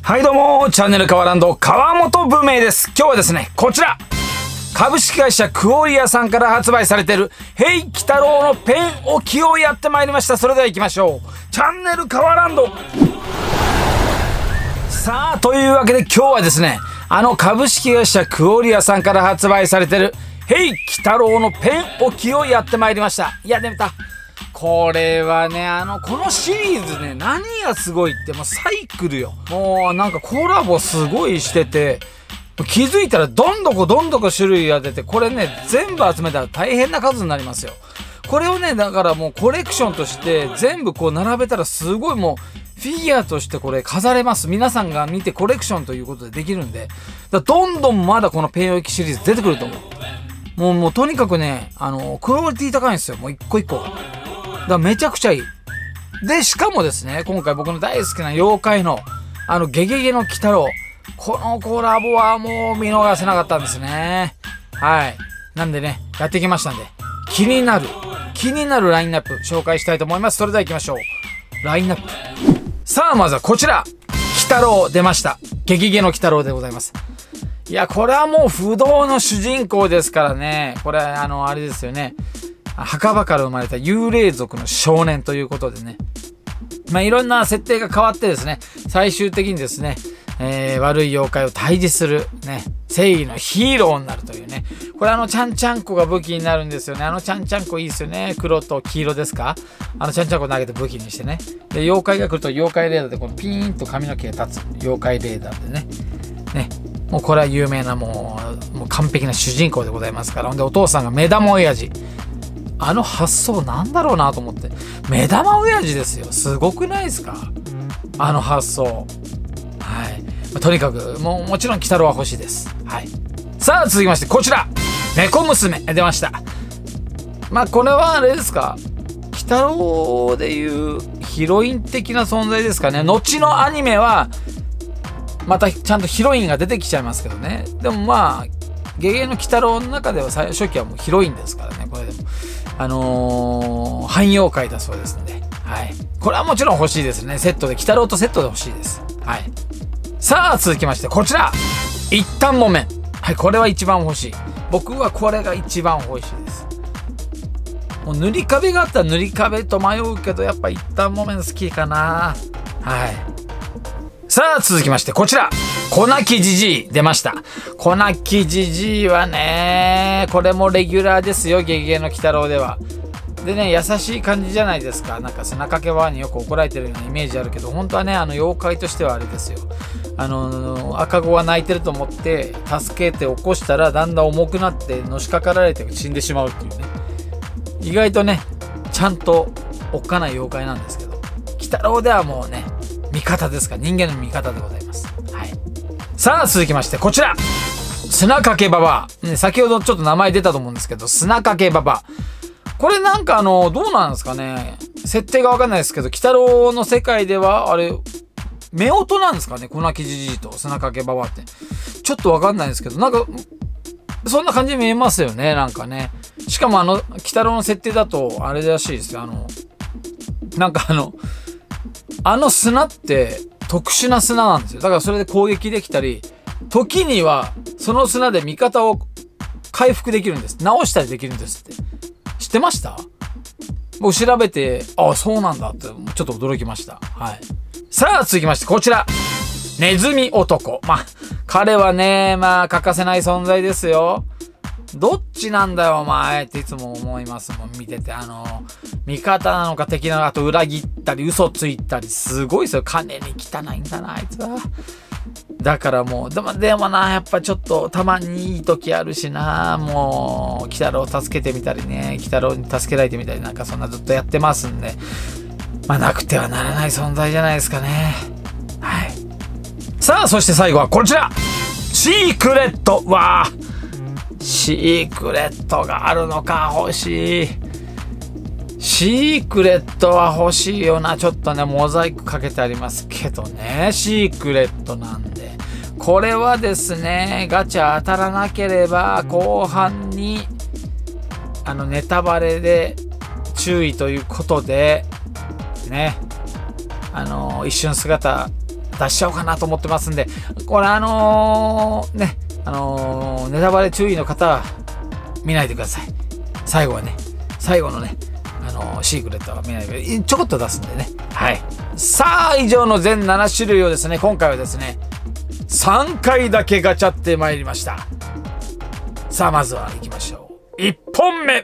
はいどうも、チャンネル川ランド川本武明です。今日はですね、こちら株式会社クオリアさんから発売されているヘイキタロウのペン置きをやってまいりました。それでは行きましょう。チャンネル川ランド。さあ、というわけで今日はですね、株式会社クオリアさんから発売されているヘイキタロウのペン置きをやってまいりました。いや、でもこれはね、このシリーズね、何がすごいって、もうサイクルよ。もうなんかコラボすごいしてて、気づいたらどんどこ種類が出て、これね、全部集めたら大変な数になりますよ。これをね、だからもうコレクションとして全部こう並べたらすごいもう、フィギュアとしてこれ飾れます。皆さんが見てコレクションということでできるんで、どんどんまだこのペン置きシリーズ出てくると思う。もうとにかくね、クオリティ高いんですよ。もう一個一個。だからめちゃくちゃいい。で、しかもですね、今回僕の大好きな妖怪の、ゲゲゲの鬼太郎。このコラボはもう見逃せなかったんですね。はい。なんでね、やってきましたんで、気になるラインナップ紹介したいと思います。それでは行きましょう。ラインナップ。さあ、まずはこちら。鬼太郎出ました。ゲゲゲの鬼太郎でございます。いや、これはもう不動の主人公ですからね。これ、あれですよね。墓場から生まれた幽霊族の少年ということでね。いろんな設定が変わってですね、最終的にですね、悪い妖怪を退治する、ね、正義のヒーローになるというね。これちゃんちゃんこが武器になるんですよね。ちゃんちゃんこいいですよね。黒と黄色ですか？ちゃんちゃんこ投げて武器にしてね。で、妖怪が来ると妖怪レーダーでこのピーンと髪の毛が立つ妖怪レーダーでね。ね。もうこれは有名なもう完璧な主人公でございますから。ほんでお父さんが目玉親父。発想なんだろうなと思って。目玉親父ですよ。すごくないですか？発想。はい。とにかく、もちろん鬼太郎は欲しいです。はい。さあ、続きまして、こちら猫娘出ました。これはあれですか？鬼太郎でいうヒロイン的な存在ですかね。後のアニメは、またちゃんとヒロインが出てきちゃいますけどね。でもゲゲゲの鬼太郎の中では初期はもうヒロインですからね。これでも。汎用界だそうですんで。はい。これはもちろん欲しいですね。セットで、鬼太郎とセットで欲しいです。はい。さあ、続きまして、こちら一反木綿。はい、これは一番欲しい。僕はこれが一番欲しいです。もう塗り壁があったら塗り壁と迷うけど、やっぱ一反木綿好きかな。はい。さあ、続きまして、こちら粉木じじい出ました。粉木じじいはね、これもレギュラーですよ、ゲゲゲの鬼太郎では。でね、優しい感じじゃないですか。なんか背中掛けバーによく怒られてるようなイメージあるけど、本当はね、妖怪としてはあれですよ。赤子が泣いてると思って、助けて起こしたら、だんだん重くなって、のしかかられて死んでしまうっていうね。意外とね、ちゃんとおっかない妖怪なんですけど、鬼太郎ではもうね、味方ですから、人間の味方でございます。はい。さあ、続きまして、こちら砂かけババア。先ほどちょっと名前出たと思うんですけど、砂かけババア。これなんかどうなんですかね。設定がわかんないですけど、鬼太郎の世界では、あれ、夫婦なんですかね。粉木じじいと砂かけババアって。ちょっとわかんないですけど、なんか、そんな感じに見えますよね。なんかね。しかも鬼太郎の設定だと、あれらしいですよ。なんか砂って特殊な砂なんですよ。だからそれで攻撃できたり、時にはその砂で味方を回復できるんです。直したりできるんですって。知ってました？僕調べて、ああ、そうなんだって、ちょっと驚きました。はい。さあ、続きまして、こちら。ネズミ男。彼はね、欠かせない存在ですよ。どっちなんだよ、お前っていつも思いますもん、見てて。味方なのか敵なのか、あと裏切ったり、嘘ついたり、すごいですよ。金に汚いんだな、あいつは。だからもう、でもな、やっぱちょっと、たまにいい時あるしな、もう、鬼太郎を助けてみたりね、鬼太郎に助けられてみたり、なんかそんなずっとやってますんで、なくてはならない存在じゃないですかね。はい。さあ、そして最後はこちらシークレット。わー。シークレットがあるのか、欲しい。シークレットは欲しいよな。ちょっとね、モザイクかけてありますけどね。シークレットなんで。これはですね、ガチャ当たらなければ、後半に、ネタバレで注意ということで、ね、一瞬姿出しちゃおうかなと思ってますんで、これね、ネタバレ注意の方は見ないでください。最後はね、最後のね、シークレットは見ないで、ちょこっと出すんでね。はい。さあ、以上の全7種類をですね、今回はですね、3回だけガチャってまいりました。さあ、まずは行きましょう。1本目。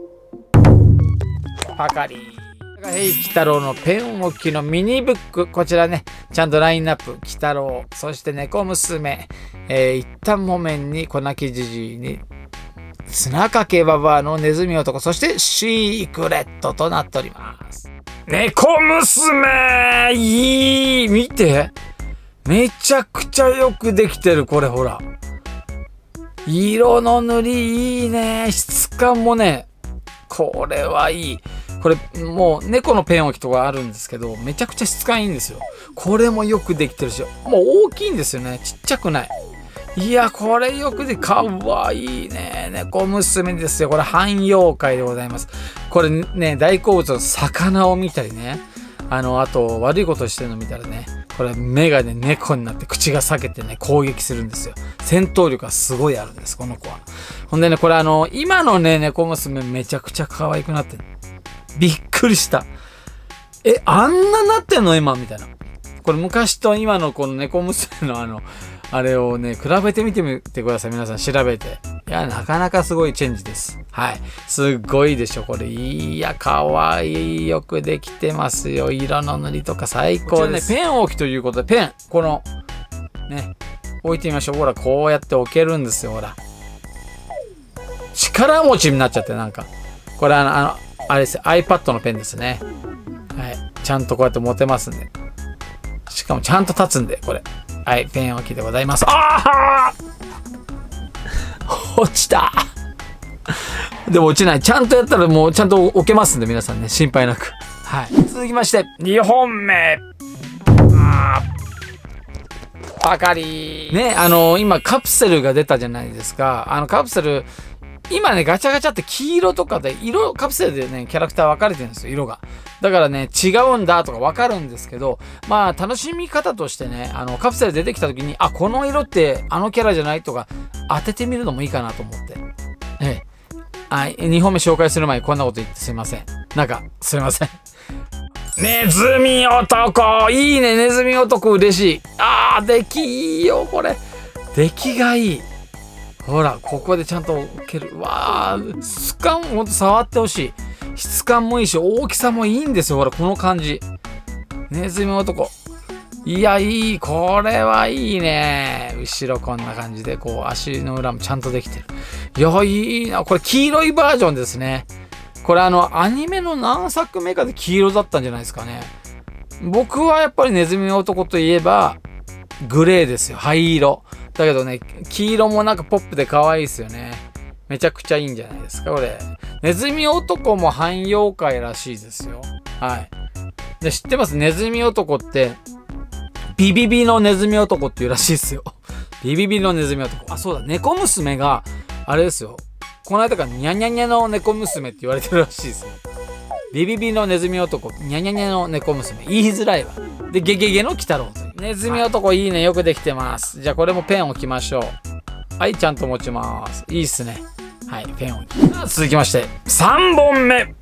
パカリ。ヘイキ太郎のペン置きのミニブック。こちらね、ちゃんとラインナップ。キタロウ、そして猫娘、一旦木綿に粉生じじいに、砂かけババアのネズミ男、そしてシークレットとなっております。猫娘いい見てめちゃくちゃよくできてる、これほら。色の塗りいいね。質感もね、これはいい。これもう猫のペン置きとかあるんですけど、めちゃくちゃ質感いいんですよ。これもよくできてるし、もう大きいんですよね。ちっちゃくない。いや、これよくで、かわいいね。猫娘ですよ。これ汎妖怪でございます。これね、大好物の魚を見たりね。あと悪いことしてるの見たらね、これ目がね、猫になって口が裂けてね、攻撃するんですよ。戦闘力がすごいあるんです、この子は。ほんでね、これ今のね、猫娘めちゃくちゃ可愛くなってる。びっくりした。あんななってんの今みたいな。これ昔と今のこの猫娘のあれをね、比べてみてみてください。皆さん調べて。いや、なかなかすごいチェンジです。はい。すっごいでしょ、これ。いや、かわいい。よくできてますよ。色の塗りとか最高です。ね、ペン置きということで、ペン。この、ね、置いてみましょう。ほら、こうやって置けるんですよ、ほら。力持ちになっちゃって、なんか。これあれですよ。iPad のペンですね。はい。ちゃんとこうやって持てますんで。しかもちゃんと立つんで、これ。はい、ペン置きでございます。ああ落ちたでも落ちない。ちゃんとやったらもうちゃんと置けますんで、皆さんね、心配なく。はい。続きまして、2本目。パカリー。ね、今カプセルが出たじゃないですか。カプセル、今ね、ガチャガチャって黄色とかで、カプセルでね、キャラクター分かれてるんですよ、色が。だからね、違うんだとか分かるんですけど、まあ、楽しみ方としてね、カプセル出てきた時に、あ、この色ってあのキャラじゃないとか、当ててみるのもいいかなと思って。2本目紹介する前にこんなこと言ってすいません。なんか、すいません。ネズミ男いいね、ネズミ男嬉しい。出来いいよ、これ。出来がいい。ほら、ここでちゃんと置ける。わー、質感ほんと触ってほしい。質感もいいし、大きさもいいんですよ。ほら、この感じ。ネズミ男。いや、いい。これはいいね。後ろこんな感じで、こう、足の裏もちゃんとできてる。いや、いいな。これ、黄色いバージョンですね。これ、アニメの何作目かで黄色だったんじゃないですかね。僕はやっぱりネズミ男といえば、グレーですよ。灰色。だけどね、黄色もなんかポップで可愛いですよね。めちゃくちゃいいんじゃないですか、これ。ネズミ男も汎妖怪らしいですよ。はい。で、知ってます？ネズミ男って、ビビビのネズミ男っていうらしいですよ。ビビビのネズミ男。あ、そうだ、猫娘が、あれですよ。この間からニャニャニャの猫娘って言われてるらしいですよ。ビビビのネズミ男、ニャニャニャの猫娘。言いづらいわ。で、ゲゲゲの鬼太郎という。ネズミ男いいね。よくできてます。じゃあこれもペン置きましょう。はい、ちゃんと持ちます。いいっすね。はい、ペン置き。続きまして、3本目。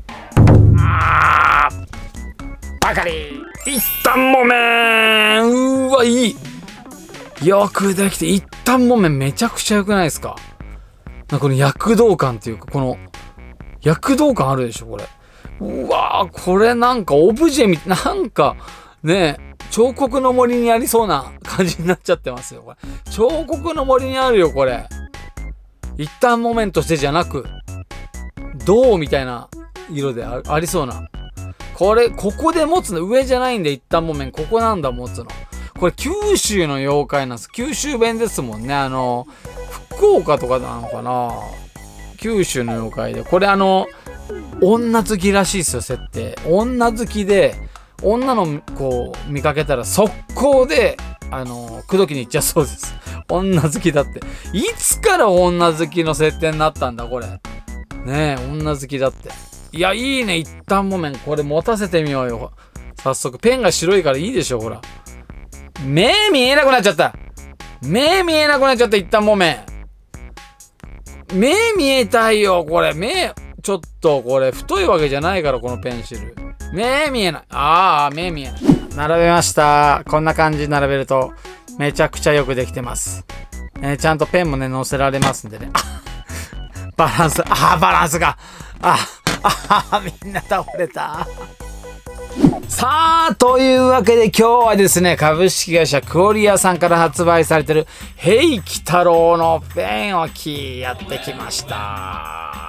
パカリー。一旦木綿。うわ、いい。よくできて、一旦木綿めちゃくちゃ良くないですか？なんかこの躍動感っていうか、この、躍動感あるでしょ、これ。うわー、これなんかオブジェみたい、なんか、ねえ、彫刻の森にありそうな感じになっちゃってますよ、これ。彫刻の森にあるよ、これ。一旦木綿としてじゃなく、銅みたいな色でありそうな。これ、ここで持つの、上じゃないんで、一旦木綿、ここなんだ、持つの。これ、九州の妖怪なんです。九州弁ですもんね。福岡とかなのかな？九州の妖怪で。これ女好きらしいですよ、設定。女好きで、女の子を見かけたら速攻で、口説きに行っちゃうそうです。女好きだって。いつから女好きの設定になったんだ、これ。ねえ、女好きだって。いや、いいね、一旦木綿。これ持たせてみようよ。早速。ペンが白いからいいでしょ、ほら。 目見えなくなっちゃった。目見えなくなっちゃった、一旦もめ。目見えたいよ、これ。目、ちょっとこれ、太いわけじゃないから、このペンシル。目見えない。ああ、目見えない。並べました。こんな感じに並べると、めちゃくちゃよくできてます。ちゃんとペンもね、乗せられますんでね。バランス、バランスが。みんな倒れた。さあ、というわけで今日はですね、株式会社クオリアさんから発売されてる、ヘイキ太郎のペン置きやってきました。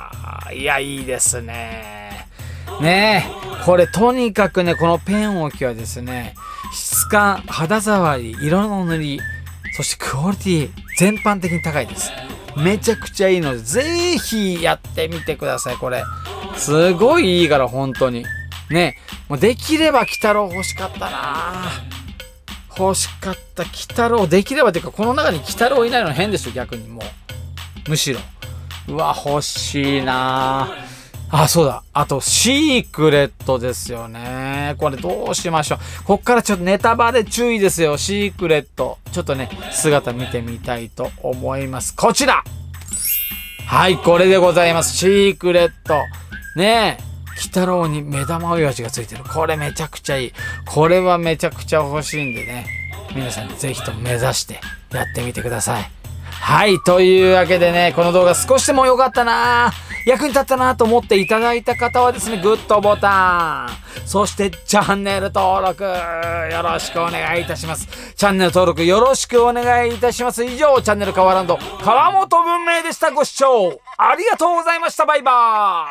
いや、いいですね。ねえ、これとにかくね、このペン置きはですね、質感、肌触り、色の塗り、そしてクオリティ、全般的に高いです。めちゃくちゃいいので、ぜひやってみてください、これ。すごいいいから、本当に。ね、もうできれば鬼太郎欲しかったな。欲しかった。鬼太郎、できればっていうか、この中に鬼太郎いないの変でしょ、逆にもう。むしろ。うわ、欲しいな。そうだ。あと、シークレットですよね。これどうしましょう。こっからちょっとネタバレ注意ですよ。シークレット。ちょっとね、姿見てみたいと思います。こちら。はい、これでございます。シークレット。ねえ。鬼太郎に目玉親父がついてる。これめちゃくちゃいい。これはめちゃくちゃ欲しいんでね。皆さんぜひとも目指してやってみてください。はい。というわけでね、この動画少しでも良かったな、役に立ったなと思っていただいた方はですね、グッドボタン、そしてチャンネル登録よろしくお願いいたします。チャンネル登録よろしくお願いいたします。以上、チャンネル川ランド川本文明でした。ご視聴ありがとうございました。バイバ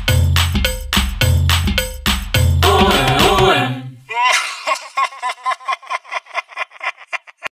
ーイ。ha ha ha ha